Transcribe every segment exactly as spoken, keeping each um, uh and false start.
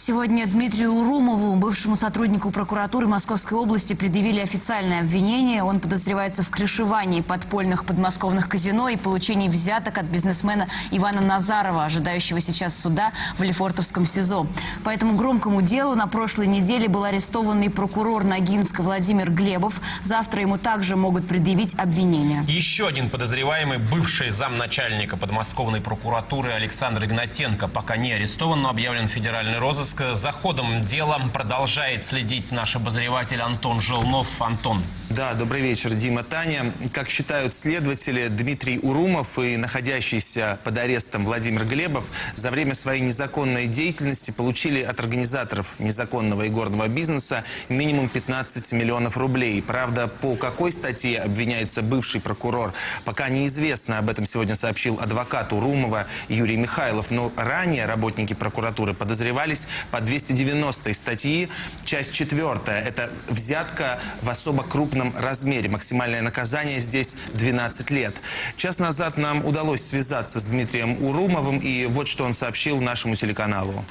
Сегодня Дмитрию Урумову, бывшему сотруднику прокуратуры Московской области, предъявили официальное обвинение. Он подозревается в крышевании подпольных подмосковных казино и получении взяток от бизнесмена Ивана Назарова, ожидающего сейчас суда в Лефортовском СИЗО. По этому громкому делу на прошлой неделе был арестованный прокурор Ногинска Владимир Глебов. Завтра ему также могут предъявить обвинение. Еще один подозреваемый, бывший замначальника подмосковной прокуратуры Александр Игнатенко, пока не арестован, но объявлен федеральный розыск. За ходом дела продолжает следить наш обозреватель Антон Желнов. Антон. Да, добрый вечер, Дима, Таня. Как считают следователи, Дмитрий Урумов и находящийся под арестом Владимир Глебов за время своей незаконной деятельности получили от организаторов незаконного игорного бизнеса минимум пятнадцать миллионов рублей. Правда, по какой статье обвиняется бывший прокурор, пока неизвестно. Об этом сегодня сообщил адвокат Урумова Юрий Михайлов. Но ранее работники прокуратуры подозревались по двести девяностой статьи, часть четвертая. Это взятка в особо крупном размере. Максимальное наказание здесь двенадцать лет. Час назад нам удалось связаться с Дмитрием Урумовым, и вот что он сообщил нашему телеканалу.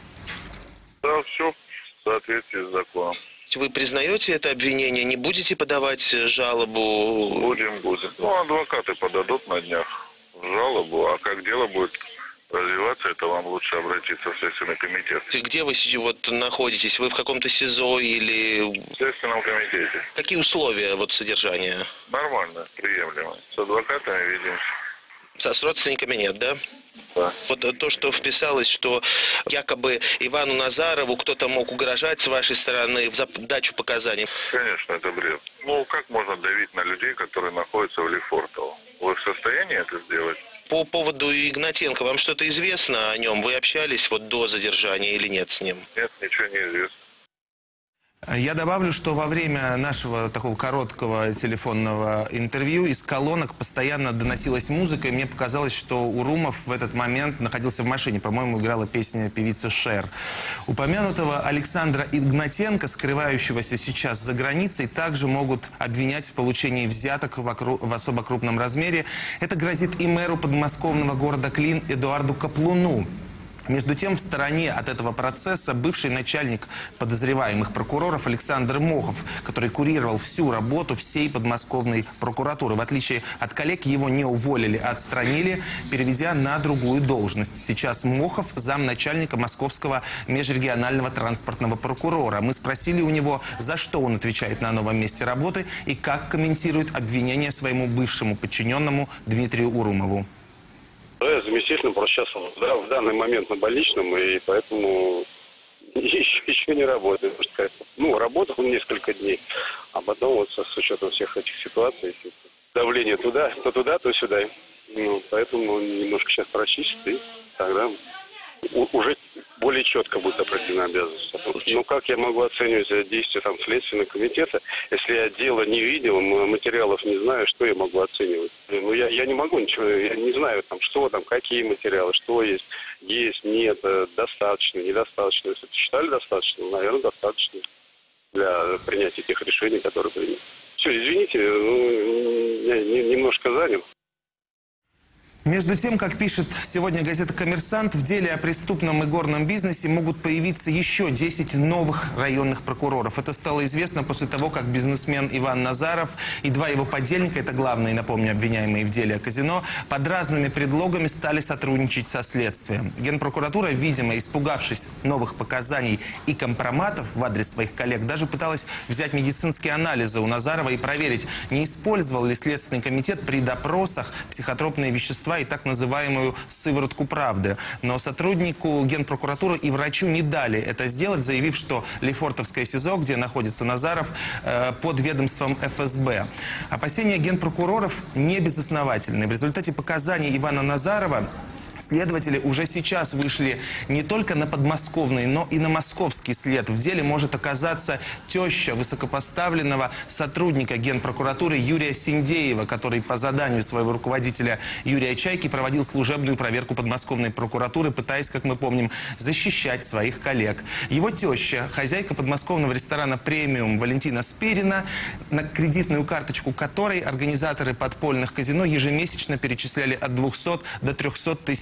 Да, все в соответствии с законом. Вы признаете это обвинение? Не будете подавать жалобу? Будем, будем. Ну, адвокаты подадут на днях жалобу, а как дело будет развиваться, это вам лучше обратиться в Следственный комитет. Где вы вот находитесь? Вы в каком-то СИЗО или... В Следственном комитете. Какие условия вот содержания? Нормально, приемлемо. С адвокатами видимся. Со, с родственниками нет, да? Да. Вот то, что вписалось, что якобы Ивану Назарову кто-то мог угрожать с вашей стороны за дачу показаний. Конечно, это бред. Ну, как можно давить на людей, которые находятся в Лефортово? Вы в состоянии это сделать? По поводу Игнатенко, вам что-то известно о нем? Вы общались вот до задержания или нет с ним? Нет, ничего не известно. Я добавлю, что во время нашего такого короткого телефонного интервью из колонок постоянно доносилась музыка, и мне показалось, что Урумов в этот момент находился в машине. По-моему, играла песня певицы Шер. Упомянутого Александра Игнатенко, скрывающегося сейчас за границей, также могут обвинять в получении взяток в, в особо крупном размере. Это грозит и мэру подмосковного города Клин Эдуарду Каплуну. Между тем, в стороне от этого процесса бывший начальник подозреваемых прокуроров Александр Мохов, который курировал всю работу всей подмосковной прокуратуры. В отличие от коллег, его не уволили, а отстранили, переведя на другую должность. Сейчас Мохов замначальника Московского межрегионального транспортного прокурора. Мы спросили у него, за что он отвечает на новом месте работы и как комментирует обвинение своему бывшему подчиненному Дмитрию Урумову. Да, я заместителем, просто сейчас да, в данный момент на больничном, и поэтому еще, еще не работаю. Ну, работал несколько дней, а потом вот с учетом всех этих ситуаций, давление туда, то туда, то сюда. Ну, поэтому немножко сейчас прочистить, и тогда уже более четко будет определена обязанность. Ну, как я могу оценивать действия там Следственного комитета, если я дело не видел, материалов не знаю, что я могу оценивать? Ну, я, я не могу ничего, я не знаю, там, что там, какие материалы, что есть, есть, нет, достаточно, недостаточно. Если считали достаточно, наверное, достаточно для принятия тех решений, которые приняты. Все, извините, ну, я немножко занят. Между тем, как пишет сегодня газета «Коммерсант», в деле о преступном игорном бизнесе могут появиться еще десять новых районных прокуроров. Это стало известно после того, как бизнесмен Иван Назаров и два его подельника, это главные, напомню, обвиняемые в деле о казино, под разными предлогами стали сотрудничать со следствием. Генпрокуратура, видимо, испугавшись новых показаний и компроматов в адрес своих коллег, даже пыталась взять медицинские анализы у Назарова и проверить, не использовал ли Следственный комитет при допросах психотропные вещества и так называемую сыворотку правды. Но сотруднику Генпрокуратуры и врачу не дали это сделать, заявив, что Лефортовское СИЗО, где находится Назаров, под ведомством эф эс бэ. Опасения генпрокуроров не безосновательны. В результате показаний Ивана Назарова следователи уже сейчас вышли не только на подмосковный, но и на московский след. В деле может оказаться теща высокопоставленного сотрудника Генпрокуратуры Юрия Синдеева, который по заданию своего руководителя Юрия Чайки проводил служебную проверку подмосковной прокуратуры, пытаясь, как мы помним, защищать своих коллег. Его теща, хозяйка подмосковного ресторана «Премиум» Валентина Спирина, на кредитную карточку которой организаторы подпольных казино ежемесячно перечисляли от двухсот до трёхсот тысяч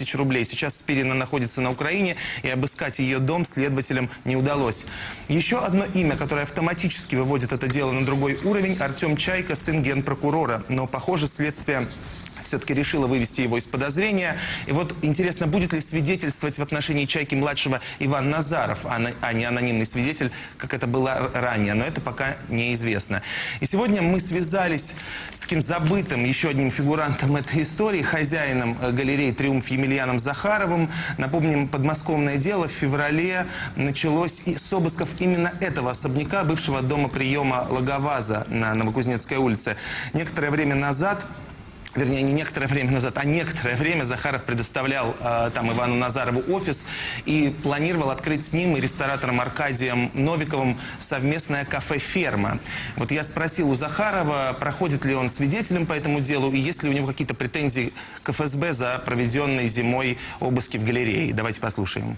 тысяч рублей. Сейчас Спирина находится на Украине, и обыскать ее дом следователям не удалось. Еще одно имя, которое автоматически выводит это дело на другой уровень – Артем Чайка, сын генпрокурора. Но, похоже, следствие все-таки решила вывести его из подозрения. И вот интересно, будет ли свидетельствовать в отношении Чайки-младшего Иван Назаров, а не анонимный свидетель, как это было ранее. Но это пока неизвестно. И сегодня мы связались с таким забытым еще одним фигурантом этой истории, хозяином галереи «Триумф» Емельяном Захаровым. Напомним, подмосковное дело в феврале началось с обысков именно этого особняка, бывшего дома приема Логоваза на Новокузнецкой улице. Некоторое время назад... Вернее, не некоторое время назад, а некоторое время Захаров предоставлял э, там Ивану Назарову офис и планировал открыть с ним и ресторатором Аркадием Новиковым совместное кафе «Ферма». Вот я спросил у Захарова, проходит ли он свидетелем по этому делу и есть ли у него какие-то претензии к эф эс бэ за проведенные зимой обыски в галерее. Давайте послушаем.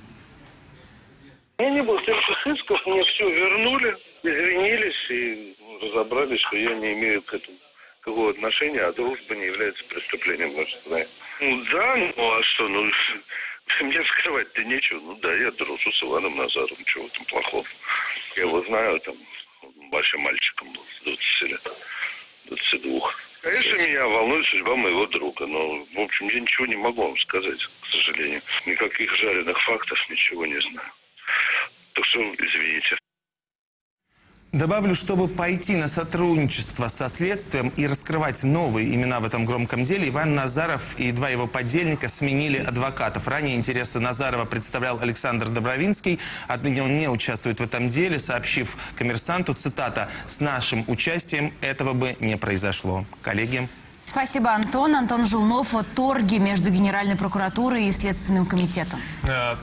Я не был никаких исков, мне все вернули, извинились и разобрались, что я не имею к этому какого отношения, а дружба не является преступлением, может, да. Ну да, ну а что, ну мне скрывать-то нечего. Ну да, я дружу с Иваном Назаровым, чего там плохого. Я его знаю, там, большим мальчиком был, с двадцати лет, двадцати двух. Конечно, меня волнует судьба моего друга, но, в общем, я ничего не могу вам сказать, к сожалению. Никаких жареных фактов, ничего не знаю. Так что, извините. Добавлю, чтобы пойти на сотрудничество со следствием и раскрывать новые имена в этом громком деле, Иван Назаров и два его подельника сменили адвокатов. Ранее интересы Назарова представлял Александр Добровинский. Отныне он не участвует в этом деле, сообщив «Коммерсанту», цитата, «с нашим участием этого бы не произошло». Коллеги. Спасибо, Антон. Антон Желнов о торге между Генеральной прокуратурой и Следственным комитетом.